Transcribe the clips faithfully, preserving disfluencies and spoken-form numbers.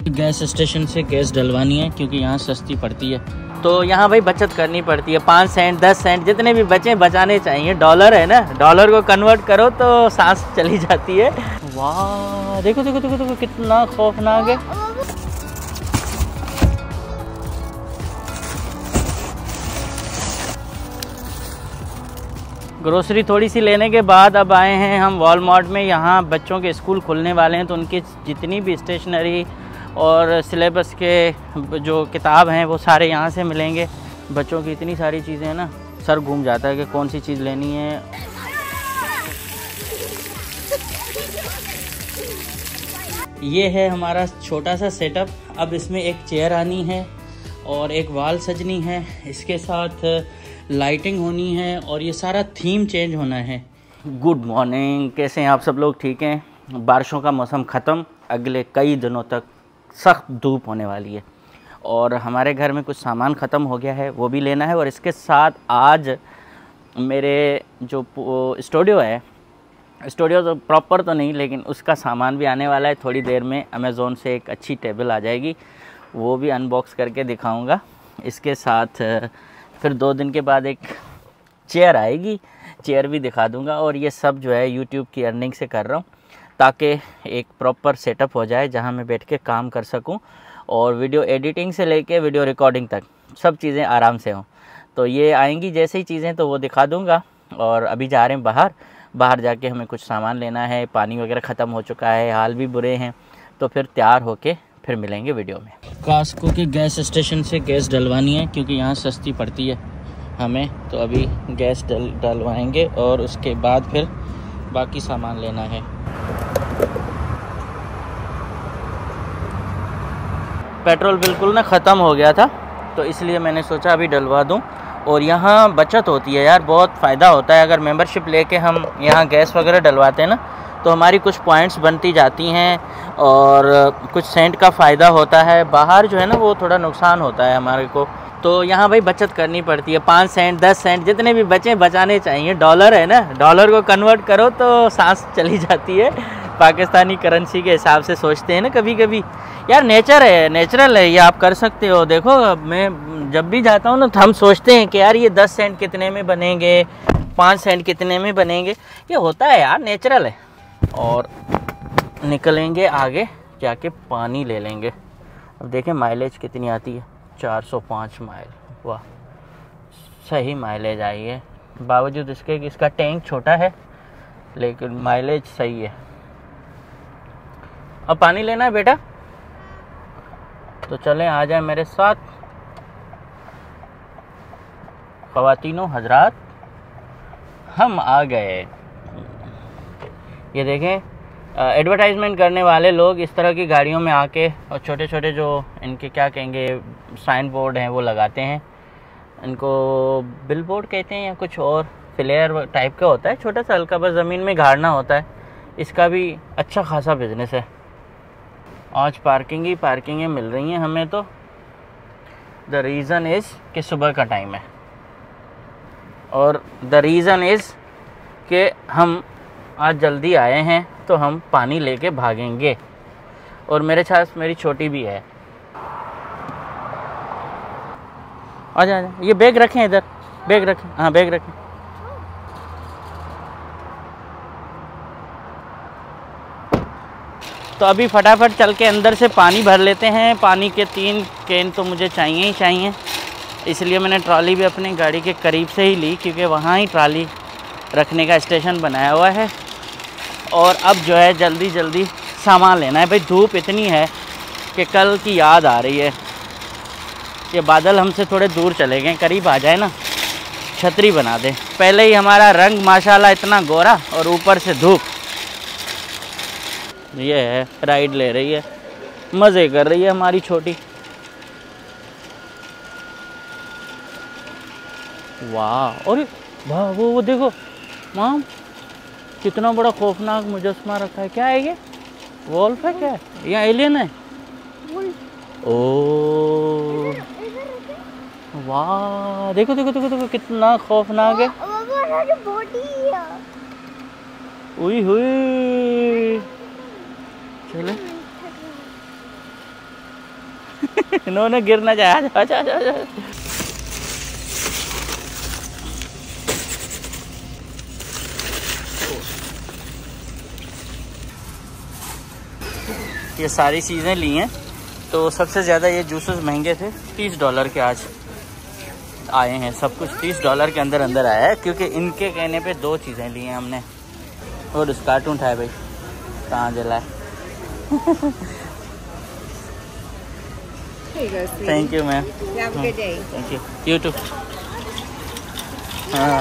Gas station से gas डलवानी है क्योंकि यहाँ सस्ती पड़ती है। तो यहाँ भाई बचत करनी पड़ती है, पाँच सेंट दस सेंट जितने भी बचे बचाने चाहिए। डॉलर है ना, डॉलर को कन्वर्ट करो तो सांस चली जाती है। वाह देखो देखो देखो देखो कितना खौफनाक है। ग्रोसरी थोड़ी सी लेने के बाद अब आए हैं हम वॉलमार्ट में। यहाँ बच्चों के स्कूल खुलने वाले हैं तो उनकी जितनी भी स्टेशनरी और सिलेबस के जो किताब हैं वो सारे यहाँ से मिलेंगे। बच्चों की इतनी सारी चीज़ें हैं ना, सर घूम जाता है कि कौन सी चीज़ लेनी है। ये है हमारा छोटा सा सेटअप। अब इसमें एक चेयर आनी है और एक वाल सजनी है, इसके साथ लाइटिंग होनी है और ये सारा थीम चेंज होना है। गुड मॉर्निंग, कैसे हैं आप सब लोग? ठीक हैं। बारिशों का मौसम ख़त्म, अगले कई दिनों तक सख्त धूप होने वाली है और हमारे घर में कुछ सामान ख़त्म हो गया है, वो भी लेना है। और इसके साथ आज मेरे जो स्टूडियो है, स्टूडियो तो प्रॉपर तो नहीं लेकिन उसका सामान भी आने वाला है थोड़ी देर में। अमेज़ोन से एक अच्छी टेबल आ जाएगी, वो भी अनबॉक्स करके दिखाऊंगा। इसके साथ फिर दो दिन के बाद एक चेयर आएगी, चेयर भी दिखा दूंगा। और ये सब जो है यूट्यूब की अर्निंग से कर रहा हूँ ताकि एक प्रॉपर सेटअप हो जाए जहाँ मैं बैठ के काम कर सकूँ और वीडियो एडिटिंग से लेके वीडियो रिकॉर्डिंग तक सब चीज़ें आराम से हों। तो ये आएंगी जैसे ही चीज़ें तो वो दिखा दूंगा। और अभी जा रहे हैं बाहर, बाहर जाके हमें कुछ सामान लेना है, पानी वगैरह ख़त्म हो चुका है, हाल भी बुरे हैं। तो फिर तैयार होके फिर मिलेंगे वीडियो में। कास्को के गैस स्टेशन से गैस डलवानी है क्योंकि यहाँ सस्ती पड़ती है हमें। तो अभी गैस डल डलवाएंगे और उसके बाद फिर बाकी सामान लेना है। पेट्रोल बिल्कुल ना ख़त्म हो गया था तो इसलिए मैंने सोचा अभी डलवा दूं। और यहाँ बचत होती है यार, बहुत फ़ायदा होता है। अगर मेंबरशिप लेके हम यहाँ गैस वगैरह डलवाते हैं ना तो हमारी कुछ पॉइंट्स बनती जाती हैं और कुछ सेंट का फ़ायदा होता है। बाहर जो है ना वो थोड़ा नुकसान होता है हमारे को। तो यहाँ भाई बचत करनी पड़ती है, पाँच सेंट दस सेंट जितने भी बचे बचाने चाहिए। डॉलर है ना, डॉलर को कन्वर्ट करो तो सांस चली जाती है। पाकिस्तानी करेंसी के हिसाब से सोचते हैं ना कभी कभी। यार नेचर है, नेचुरल है, ये आप कर सकते हो। देखो मैं जब भी जाता हूँ ना तो हम सोचते हैं कि यार ये दस सेंट कितने में बनेंगे, पाँच सेंट कितने में बनेंगे। ये होता है यार, नेचुरल है। और निकलेंगे आगे जाके पानी ले लेंगे। अब देखें माइलेज कितनी आती है, चार सौ पाँच माइल। वाह सही माइलेज आई है, बावजूद इसके कि इसका टैंक छोटा है लेकिन माइलेज सही है। अब पानी लेना है बेटा, तो चलें आ जाए मेरे साथ। ख़वातीनो हजरात हम आ गए। ये देखें एडवर्टाइजमेंट करने वाले लोग इस तरह की गाड़ियों में आके और छोटे छोटे जो इनके क्या कहेंगे साइन बोर्ड हैं वो लगाते हैं। इनको बिल बोर्ड कहते हैं या कुछ और, फ्लेयर टाइप का होता है, छोटा सा हल्का बस ज़मीन में गाड़ना होता है। इसका भी अच्छा खासा बिजनेस है। आज पार्किंग ही पार्किंगें मिल रही हैं हमें। तो द रीज़न इज़ कि सुबह का टाइम है और द रीज़न इज़ कि हम आज जल्दी आए हैं तो हम पानी लेके भागेंगे। और मेरे साथ मेरी छोटी भी है। आजा आजा, ये बैग रखें इधर, बैग रखें, हाँ बैग रखें। तो अभी फटाफट चल के अंदर से पानी भर लेते हैं। पानी के तीन कैन तो मुझे चाहिए ही चाहिए, इसलिए मैंने ट्रॉली भी अपनी गाड़ी के करीब से ही ली क्योंकि वहाँ ही ट्रॉली रखने का स्टेशन बनाया हुआ है। और अब जो है जल्दी जल्दी सामान लेना है। भाई धूप इतनी है कि कल की याद आ रही है। ये बादल हमसे थोड़े दूर चले गए, करीब आ जाए ना छतरी बना दे। पहले ही हमारा रंग माशाल्लाह इतना गोरा और ऊपर से धूप। ये है राइड ले रही है, मज़े कर रही है हमारी छोटी। वाह, और वाह वो वो देखो माम कितना बड़ा खौफनाक मुजस्मा रखा है। क्या है ये, वॉल्फ है क्या है या एलियन है? ओ वाह देखो देखो देखो देखो कितना खौफनाक है। उई हुई चले इन्होंने गिर ना जाए। आजा आजा आजा। ये सारी चीज़ें ली हैं, तो सबसे ज़्यादा ये जूसेस महंगे थे, तीस डॉलर के आज आए हैं। सब कुछ तीस डॉलर के अंदर अंदर आया है, क्योंकि इनके कहने पे दो चीज़ें ली हैं हमने। और उस कार्टून था भाई, कहाँ जला है। Thank you ma'am, thank you, you too. हाँ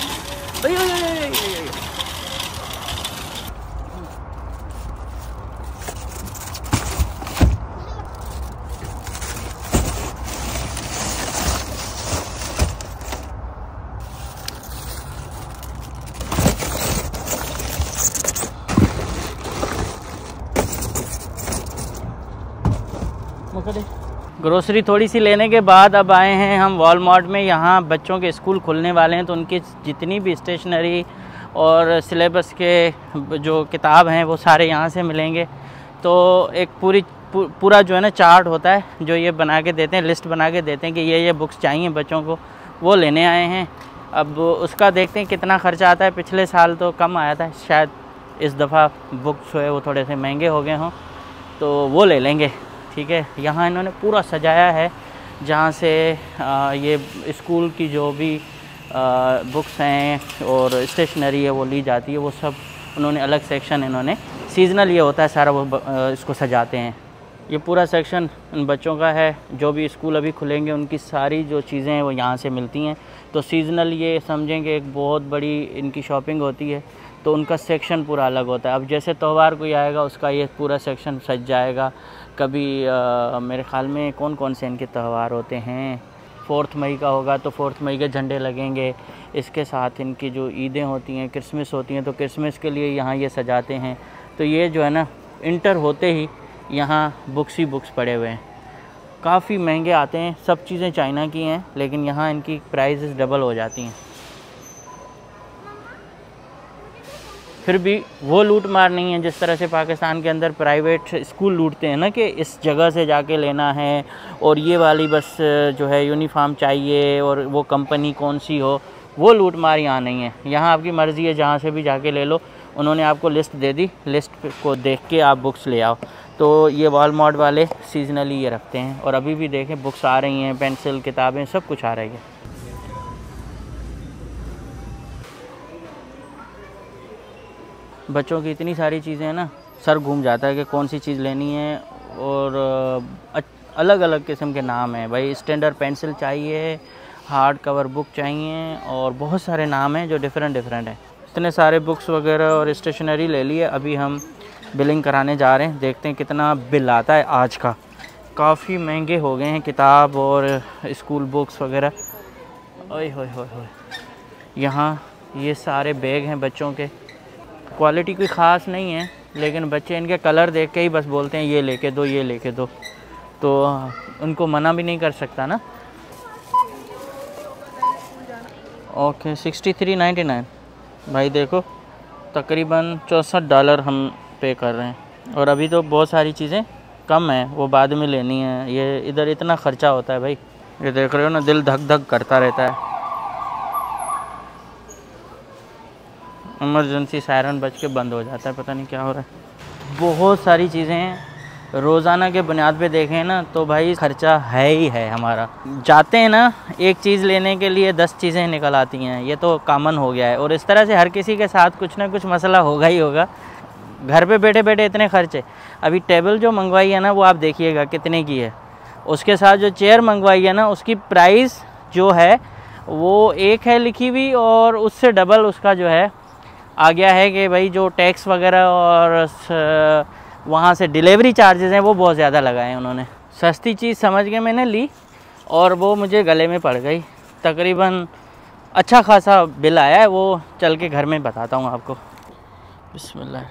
ग्रोसरी थोड़ी सी लेने के बाद अब आए हैं हम वॉलमार्ट में। यहाँ बच्चों के स्कूल खुलने वाले हैं, तो उनकी जितनी भी स्टेशनरी और सिलेबस के जो किताब हैं वो सारे यहाँ से मिलेंगे। तो एक पूरी पूरा जो है ना चार्ट होता है, जो ये बना के देते हैं, लिस्ट बना के देते हैं कि ये ये बुक्स चाहिए बच्चों को, वो लेने आए हैं। अब उसका देखते हैं कितना ख़र्चा आता है। पिछले साल तो कम आया था, शायद इस दफ़ा बुक्स है वो थोड़े से महंगे हो गए हों, तो वो ले लेंगे। ठीक है, यहाँ इन्होंने पूरा सजाया है, जहाँ से आ, ये स्कूल की जो भी आ, बुक्स हैं और स्टेशनरी है वो ली जाती है, वो सब उन्होंने अलग सेक्शन इन्होंने सीजनल ये होता है सारा, वो आ, इसको सजाते हैं। ये पूरा सेक्शन उन बच्चों का है, जो भी स्कूल अभी खुलेंगे उनकी सारी जो चीज़ें हैं वो यहाँ से मिलती हैं। तो सीजनल ये समझेंगे एक बहुत बड़ी इनकी शॉपिंग होती है, तो उनका सेक्शन पूरा अलग होता है। अब जैसे त्यौहार कोई आएगा उसका ये पूरा सेक्शन सज जाएगा। कभी आ, मेरे ख़्याल में कौन कौन से इनके त्यौहार होते हैं, फोर्थ मई का होगा तो फोर्थ मई के झंडे लगेंगे। इसके साथ इनकी जो ईदें होती हैं, क्रिसमस होती हैं, तो क्रिसमस के लिए यहाँ ये सजाते हैं। तो ये जो है ना, इंटर होते ही यहाँ बुक्स ही बुक्स पड़े हुए हैं। काफ़ी महंगे आते हैं, सब चीज़ें चाइना की हैं, लेकिन यहाँ इनकी प्राइसेस डबल हो जाती हैं। फिर भी वो लूट मार नहीं है जिस तरह से पाकिस्तान के अंदर प्राइवेट स्कूल लूटते हैं ना, कि इस जगह से जाके लेना है और ये वाली बस जो है यूनिफॉर्म चाहिए और वो कंपनी कौन सी हो, वो लूट मार यहाँ नहीं है। यहाँ आपकी मर्ज़ी है, जहाँ से भी जाके ले लो। उन्होंने आपको लिस्ट दे दी, लिस्ट को देख के आप बुक्स ले आओ। तो ये वॉलमार्ट वाले सीजनली ये रखते हैं, और अभी भी देखें बुक्स आ रही हैं, पेंसिल, किताबें, सब कुछ आ रही है। बच्चों की इतनी सारी चीज़ें हैं ना, सर घूम जाता है कि कौन सी चीज़ लेनी है। और अलग अलग किस्म के नाम हैं भाई, स्टैंडर्ड पेंसिल चाहिए, हार्ड कवर बुक चाहिए, और बहुत सारे नाम हैं जो डिफरेंट डिफरेंट हैं। इतने सारे बुक्स वगैरह और स्टेशनरी ले लिए। अभी हम बिलिंग कराने जा रहे हैं, देखते हैं कितना बिल आता है आज का। काफ़ी महंगे हो गए हैं किताब और स्कूल बुक्स वगैरह। ओए होए होए होए, यहाँ ये सारे बैग हैं बच्चों के। क्वालिटी कोई ख़ास नहीं है, लेकिन बच्चे इनके कलर देख के ही बस बोलते हैं ये लेके दो, ये लेके दो, तो उनको मना भी नहीं कर सकता ना। Okay, sixty three ninety nine भाई, देखो तकरीबन चौंसठ डॉलर हम पे कर रहे हैं। और अभी तो बहुत सारी चीज़ें कम हैं, वो बाद में लेनी है। ये इधर इतना ख़र्चा होता है भाई, ये देख रहे हो ना, दिल धक धक करता रहता है। इमरजेंसी सायरन बज के बंद हो जाता है, पता नहीं क्या हो रहा है। बहुत सारी चीज़ें हैं, रोज़ाना के बुनियाद पे देखें ना तो भाई खर्चा है ही है हमारा। जाते हैं ना एक चीज़ लेने के लिए दस चीज़ें निकल आती हैं, ये तो कॉमन हो गया है। और इस तरह से हर किसी के साथ कुछ ना कुछ मसला होगा ही होगा। घर पे बैठे बैठे इतने खर्चे। अभी टेबल जो मंगवाई है ना, वो आप देखिएगा कितने की है। उसके साथ जो चेयर मंगवाई है ना, उसकी प्राइस जो है वो एक है लिखी हुई, और उससे डबल उसका जो है आ गया है कि भाई जो टैक्स वगैरह और वहाँ से डिलीवरी चार्जेस हैं वो बहुत ज़्यादा लगाए हैं उन्होंने। सस्ती चीज़ समझ के मैंने ली और वो मुझे गले में पड़ गई। तकरीबन अच्छा खासा बिल आया है, वो चल के घर में बताता हूँ आपको। बिस्मिल्लाह।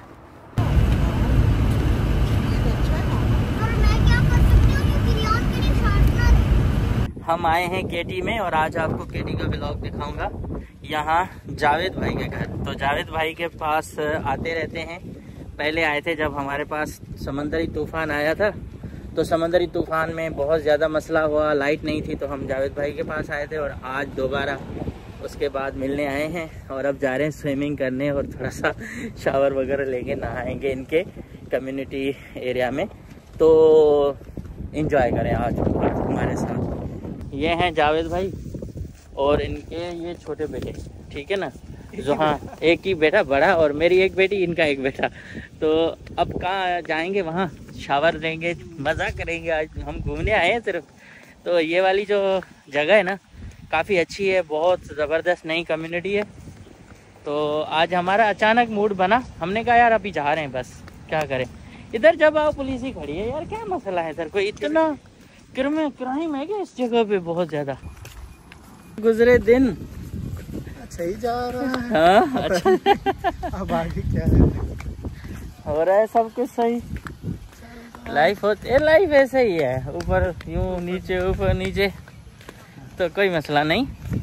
हम आए हैं केटी में, और आज आपको केटी का ब्लॉग दिखाऊंगा। यहाँ जावेद भाई के घर। तो जावेद भाई के पास आते रहते हैं। पहले आए थे जब हमारे पास समंदरी तूफान आया था, तो समंदरी तूफान में बहुत ज़्यादा मसला हुआ, लाइट नहीं थी, तो हम जावेद भाई के पास आए थे और आज दोबारा उसके बाद मिलने आए हैं और अब जा रहे हैं स्विमिंग करने और थोड़ा सा शावर वगैरह लेके नहाएंगे इनके कम्युनिटी एरिया में। तो एंजॉय करें आज हमारे साथ। ये हैं जावेद भाई और इनके ये छोटे बेटे, ठीक है ना, जो हाँ एक ही बेटा बड़ा और मेरी एक बेटी, इनका एक बेटा। तो अब कहाँ जाएंगे, वहाँ शावर लेंगे, मज़ा करेंगे। आज हम घूमने आए हैं सिर्फ। तो ये वाली जो जगह है ना काफ़ी अच्छी है, बहुत ज़बरदस्त नई कम्युनिटी है। तो आज हमारा अचानक मूड बना, हमने कहा यार अभी जा रहे हैं, बस क्या करें। इधर जब आओ पुलिस ही खड़ी है यार, क्या मसला है इधर, कोई इतना क्राइम क्राइम है क्या इस जगह पे, बहुत ज़्यादा। गुजरे दिन सही जा रहा है। हाँ अच्छा अब आगे क्या है, हो रहा है सब कुछ सही। लाइफ होती है, लाइफ ऐसे ही है, ऊपर यूं नीचे ऊपर नीचे, तो कोई मसला नहीं।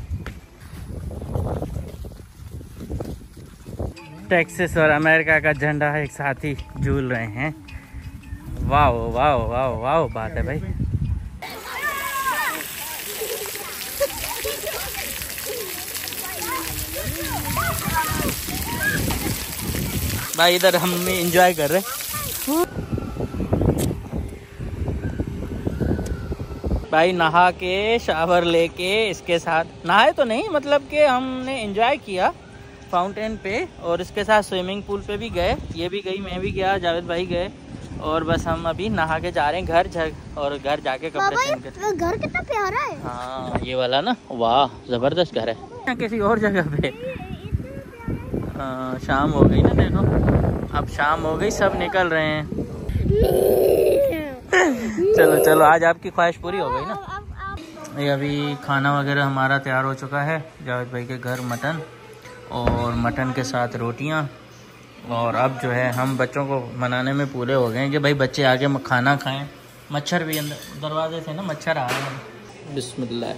टेक्सास और अमेरिका का झंडा एक साथ ही झूल रहे हैं। वाह वाह वाह वाह बात है भाई। भाई इधर हम एंजॉय कर रहे हैं भाई, नहा के शावर लेके इसके साथ, नहाए तो नहीं मतलब कि हमने एंजॉय किया फाउंटेन पे और इसके साथ स्विमिंग पूल पे भी गए, ये भी गई, मैं भी गया, जावेद भाई गए और बस हम अभी नहा के जा रहे हैं घर जा, और घर जाके कपड़े चेंज कर। घर कितना प्यारा है। हाँ ये वाला ना, वाह जबरदस्त घर है। किसी और जगह पे हाँ, शाम हो गई ना, देखो अब शाम हो गई, सब निकल रहे हैं। चलो चलो आज आपकी ख्वाहिश पूरी हो गई ना। ये अभी खाना वगैरह हमारा तैयार हो चुका है, जावेद भाई के घर मटन और मटन के साथ रोटियां। और अब जो है हम बच्चों को मनाने में पूरे हो गए हैं कि भाई बच्चे आगे खाना खाएं। मच्छर भी अंदर दरवाजे से ना मच्छर आ रहे हैं। बिस्मिल्लाह।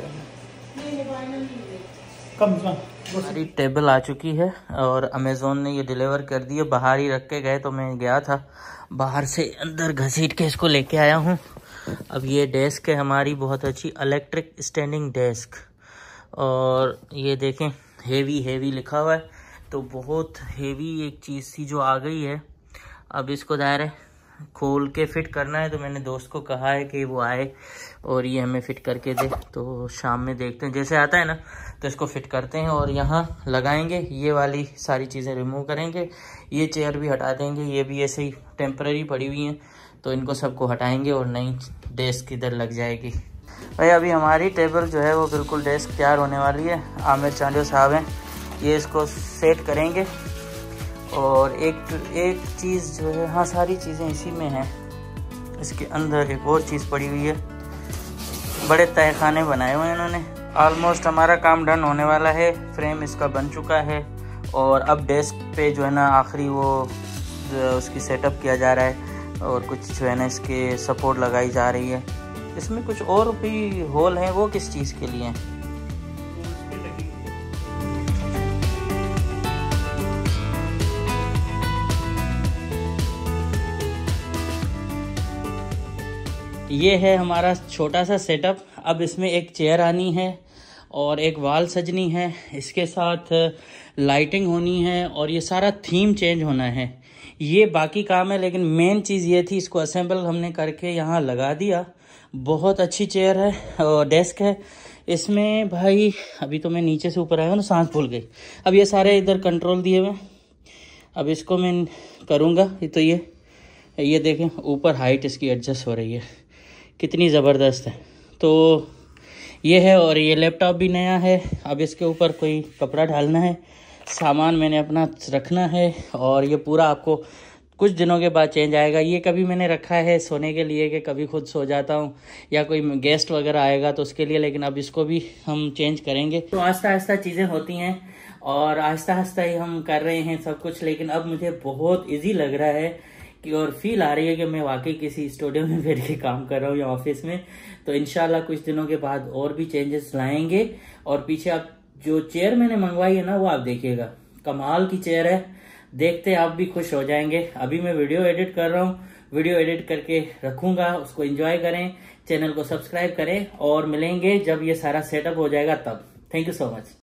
हमारी टेबल आ चुकी है और अमेज़ोन ने ये डिलीवर कर दी है। बाहर ही रख के गए तो मैं गया था, बाहर से अंदर घसीट के इसको लेके आया हूँ। अब ये डेस्क है हमारी, बहुत अच्छी इलेक्ट्रिक स्टैंडिंग डेस्क, और ये देखें हेवी हेवी लिखा हुआ है, तो बहुत हेवी एक चीज़ थी जो आ गई है। अब इसको दायरे खोल के फिट करना है, तो मैंने दोस्त को कहा है कि वो आए और ये हमें फिट करके दे। तो शाम में देखते हैं, जैसे आता है ना तो इसको फिट करते हैं और यहाँ लगाएंगे। ये वाली सारी चीज़ें रिमूव करेंगे, ये चेयर भी हटा देंगे, ये भी ऐसे ही टेम्पररी पड़ी हुई हैं, तो इनको सबको हटाएंगे और नई डेस्क इधर लग जाएगी। भाई अभी हमारी टेबल जो है वो बिल्कुल डेस्क तैयार होने वाली है। आमिर चांडियो साहब हैं, ये इसको सेट करेंगे। और एक एक चीज़ जो है, हाँ सारी चीज़ें इसी में हैं। इसके अंदर एक और चीज़ पड़ी हुई है, बड़े तहखाने बनाए हुए हैं इन्होंने। ऑलमोस्ट हमारा काम डन होने वाला है, फ्रेम इसका बन चुका है और अब डेस्क पे जो है ना आखिरी वो उसकी सेटअप किया जा रहा है और कुछ जो है ना इसके सपोर्ट लगाई जा रही है। इसमें कुछ और भी होल हैं, वो किस चीज़ के लिए हैं? ये है हमारा छोटा सा सेटअप। अब इसमें एक चेयर आनी है और एक वाल सजनी है, इसके साथ लाइटिंग होनी है और ये सारा थीम चेंज होना है। ये बाकी काम है, लेकिन मेन चीज़ ये थी, इसको असेंबल हमने करके यहाँ लगा दिया। बहुत अच्छी चेयर है और डेस्क है इसमें। भाई अभी तो मैं नीचे से ऊपर आया ना, सांस भूल गई। अब ये सारे इधर कंट्रोल दिए हुए, अब इसको मैं करूँगा। तो ये ये देखें ऊपर हाइट इसकी एडजस्ट हो रही है, कितनी ज़बरदस्त है। तो ये है, और ये लैपटॉप भी नया है। अब इसके ऊपर कोई कपड़ा डालना है, सामान मैंने अपना रखना है और ये पूरा आपको कुछ दिनों के बाद चेंज आएगा। ये कभी मैंने रखा है सोने के लिए कि कभी खुद सो जाता हूँ या कोई गेस्ट वगैरह आएगा तो उसके लिए, लेकिन अब इसको भी हम चेंज करेंगे। तो आहिस्ता आहिस्ता चीज़ें होती हैं और आहिस्ता आहिस्ता ही हम कर रहे हैं सब कुछ। लेकिन अब मुझे बहुत ईजी लग रहा है कि और फील आ रही है कि मैं वाकई किसी स्टूडियो में बैठ के काम कर रहा हूँ या ऑफिस में। तो इंशाल्लाह कुछ दिनों के बाद और भी चेंजेस लाएंगे। और पीछे आप जो चेयर मैंने मंगवाई है ना, वो आप देखिएगा, कमाल की चेयर है, देखते आप भी खुश हो जाएंगे। अभी मैं वीडियो एडिट कर रहा हूँ वीडियो एडिट करके रखूंगा, उसको एंजॉय करें, चैनल को सब्सक्राइब करें और मिलेंगे जब ये सारा सेटअप हो जाएगा तब। Thank you so much.